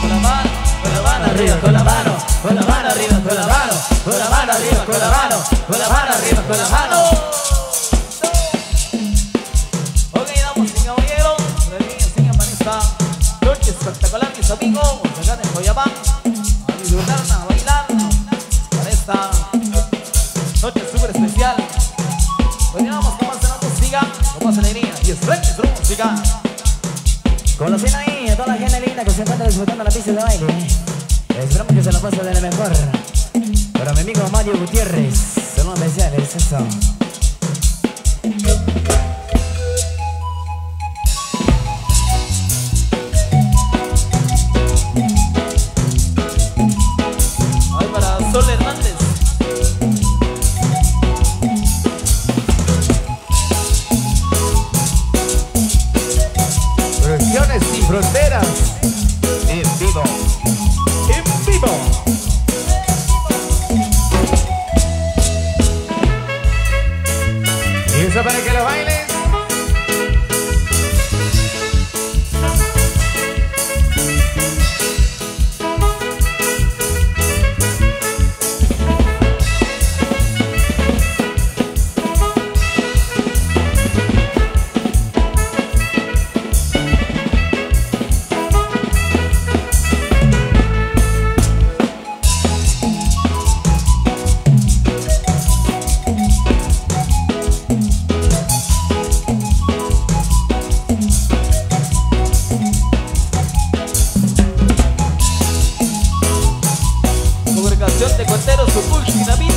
con la mano, con la mano arriba, con la mano, con la mano arriba, con la mano, con la mano arriba, con la mano, con la mano arriba, con la mano. Ok, damas y caballeros, sigan para esta noche espectacular, mis amigos. Acá en Coyabán, a disfrutar, a bailar para esta noche súper especial. Continuamos con más de la música, con más alegría y excelente música. Conociendo ahí a toda la gente linda que se encuentra disfrutando la pista de baile. Esperamos que se la pase de la mejor. Para mi amigo Mario Gutiérrez, saludos especiales, eso. Ahí para Sol Hernández. Producciones sin fronteras. En vivo. En vivo. Y eso para que lo bailes. De Cuenteros, Suculch y David.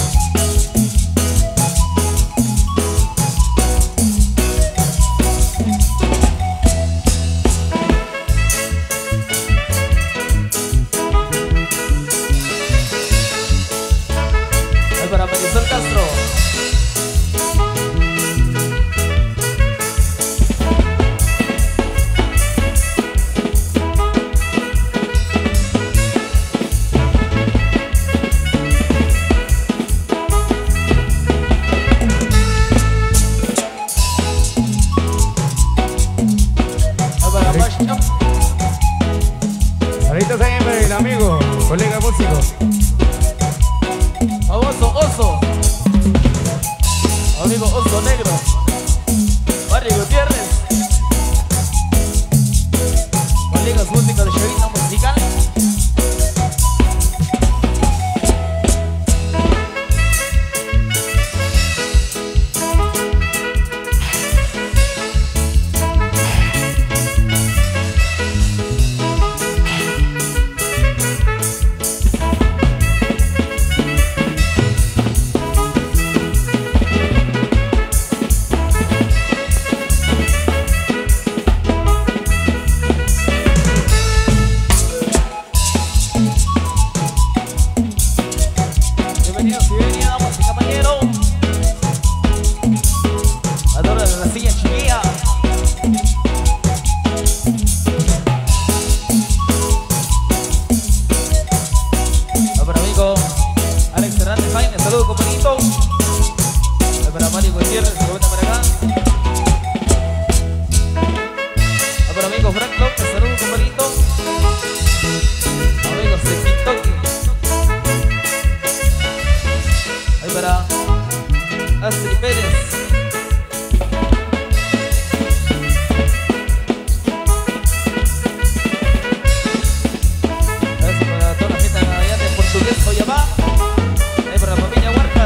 Ahí para Marisol Castro. Saluditos ahí para el amigo, colega músico. Oso, Oso. Amigo Oso Negro. Mario Gutiérrez. Colegas músicos de Chavita Musical. Bienvenidos y bienvenidas, damas y caballeros. Adoro la silla chiquilla. Para amigo Alex Hernández Jaime, saludos compañito. Para Mario Gutiérrez, que vuelve para acá. Para amigo Frank López, saludos compañito. Amigos de TikTok. Ahí para Astrid Pérez. Gracias para toda la gente allá de Portugués Coyabá. Ahí para la familia Huarcas.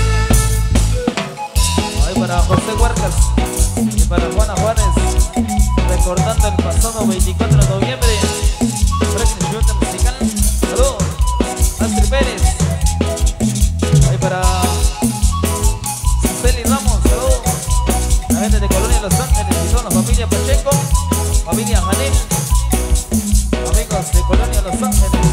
Ahí para José Huarcas. Y para Juana Juárez. Recordando el pasado 24 de noviembre. Próximo Chavita Musical. Saludos. Astrid Pérez. Ahí para Celi Ramos, saludos. La gente de Colonia Los Ángeles y son la familia Pacheco, familia Janel, amigos de Colonia Los Ángeles.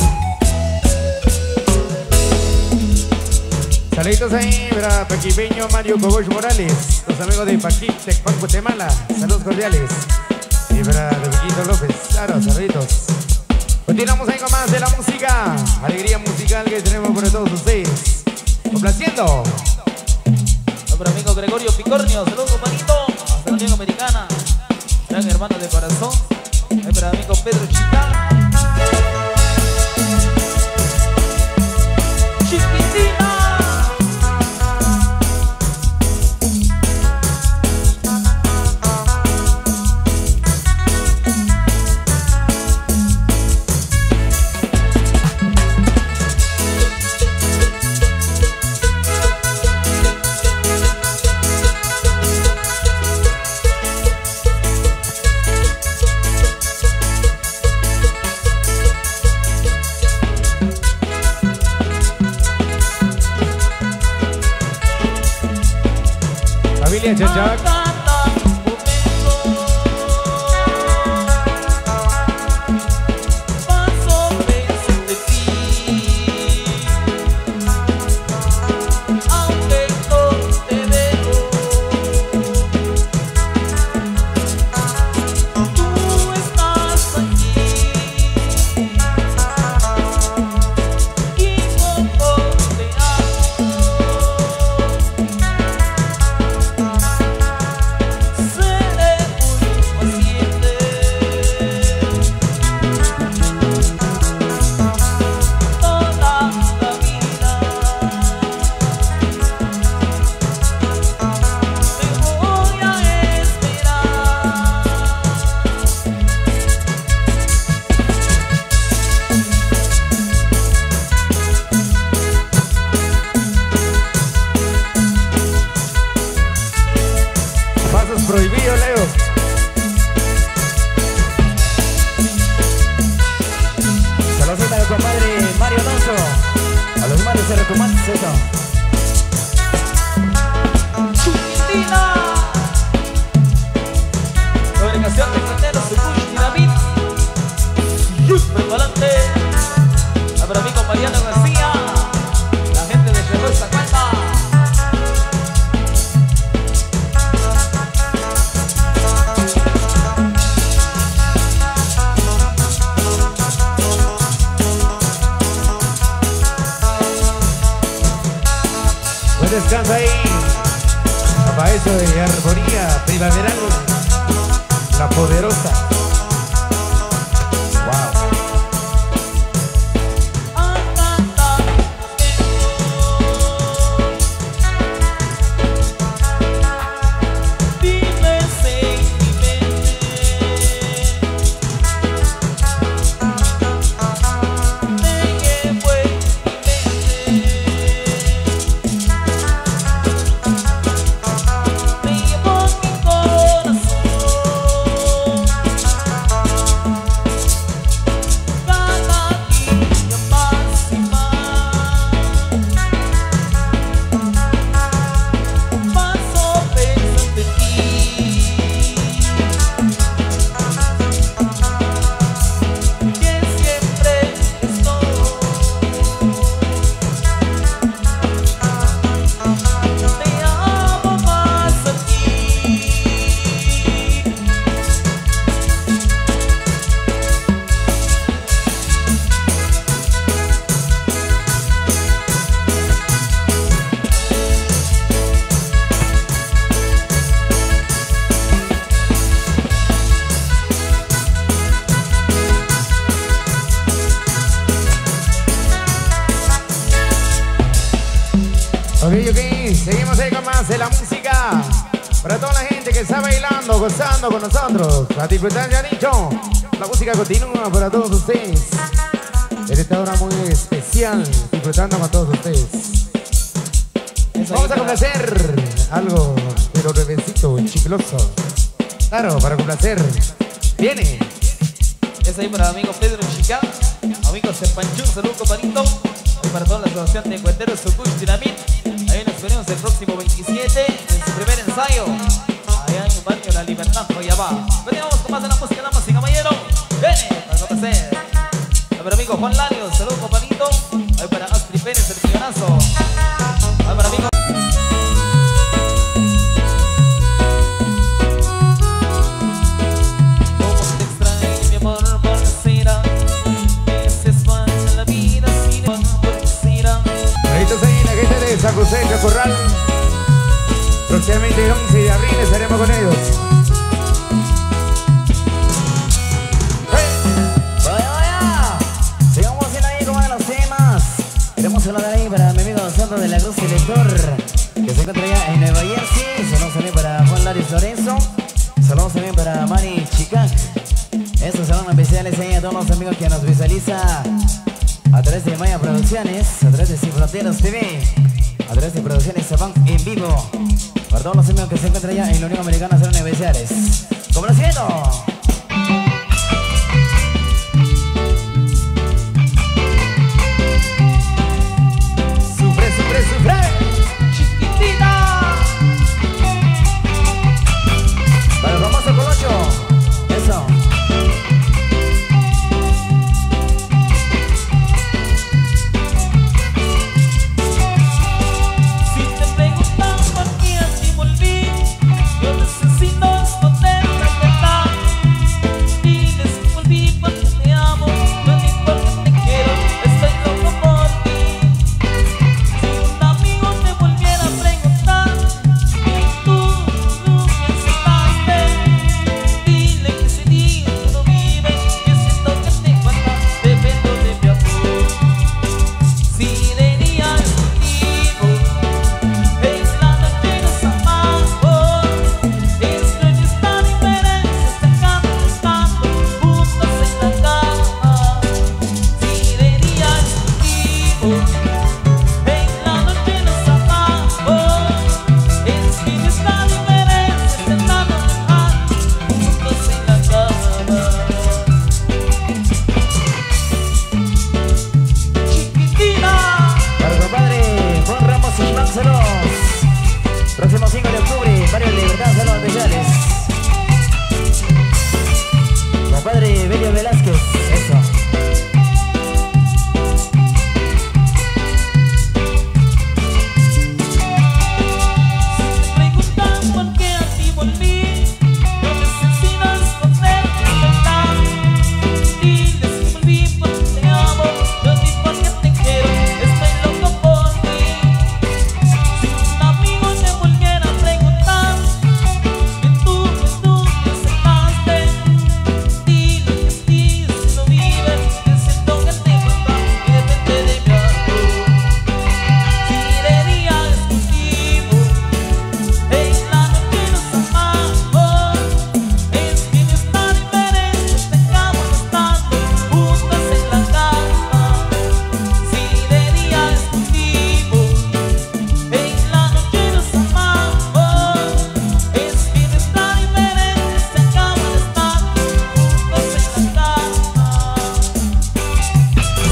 Saluditos ahí para Paquipeño Mario Coboch Morales, los amigos de Paquic, Tecpan, Guatemala. Saludos cordiales. Y para Dominguito López, claro, saluditos. Continuamos ahí con más de la música, alegría musical que tenemos para todos ustedes. Complaciendo. Para amigo Gregorio Picornio, saludos compañito. Hasta la Unión Americana, gran hermano de corazón. Ahí para amigo Pedro Chica. Chachac. Prohibido, Leo. Saludos a mi compadre Mario Alonso. A los malos se recomienda eso. Argentina. Fabricación de canderos, Sucush, Dinamit. Por volante. A mi amigo Mariano García. La gente de Perú está cuenta. Descansa ahí, para eso de armonía primaveral, la poderosa. Wow. Ok, seguimos ahí con más de la música. Para toda la gente que está bailando, gozando con nosotros. La disfrutar ya dicho. La música continúa para todos ustedes. En esta hora muy especial, disfrutando con todos ustedes. Vamos a complacer algo, pero nuevecito, chicloso. Claro, para complacer. Viene. Es ahí para el amigo Pedro Chica, amigo Serpanchún, saludo compadrito. Y para toda la asociación de cuenteros Sucush Dinamit. Ahí nos veremos el próximo 27 en su primer ensayo. Allá en el barrio La Libertad, Joyabá. Venimos con más de la música, damas y caballeros. Ven, para complacer. A ver, amigo Juan Larios, saludo compadrito. Ahí para Astrid Pérez, el millonazo. Ahí para amigo. San José de Corral. Próximamente el 11 de abril estaremos con ellos. Vaya, vaya. Sigamos haciendo ahí como de los temas. Queremos hablar ahí para mi amigo Sandro de la Cruz Elector, que se encuentra allá en Nueva Jersey. Saludos también para Juan Laris Lorenzo. Saludos también para Mari Chicac. Estos saludos especiales ahí a todos los amigos que nos visualizan a través de Maya Producciones, a través de Sin Fronteras TV, a través de Producciones Saban en vivo. Para todos los amigos que se encuentran allá en la Unión Americana de Universidades. ¡Complaciendo! ¡Sufre, sufre, sufre! ¡Chiquitita!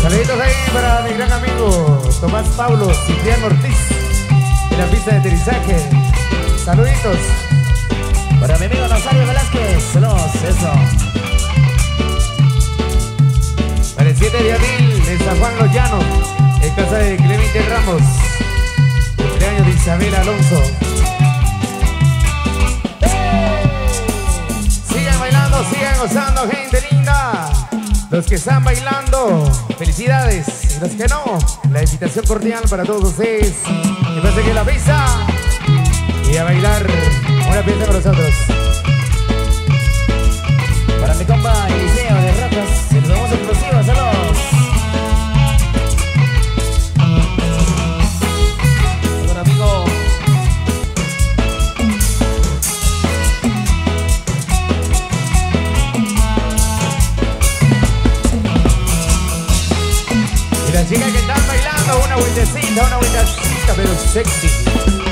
Saluditos ahí para mi gran amigo Tomás Pablo Cipriano Ortiz en la pista de aterrizaje. Saluditos. Para mi amigo Nazario Velázquez, saludos, eso. Para el 7 de abril en San Juan Los Llanos, en casa de Clemente Ramos. Cumpleaños de Isabel Alonso. Sigan bailando, sigan gozando, gente linda. Los que están bailando, felicidades. Y los que no, la invitación cordial para todos ustedes. Que pasen que la pista y a bailar una pieza con nosotros. Para mi compa Eliseo de Ratas, se los damos exclusivos, saludos. Buen amigo. Y las chicas que están bailando, una vueltecita, pero sexy.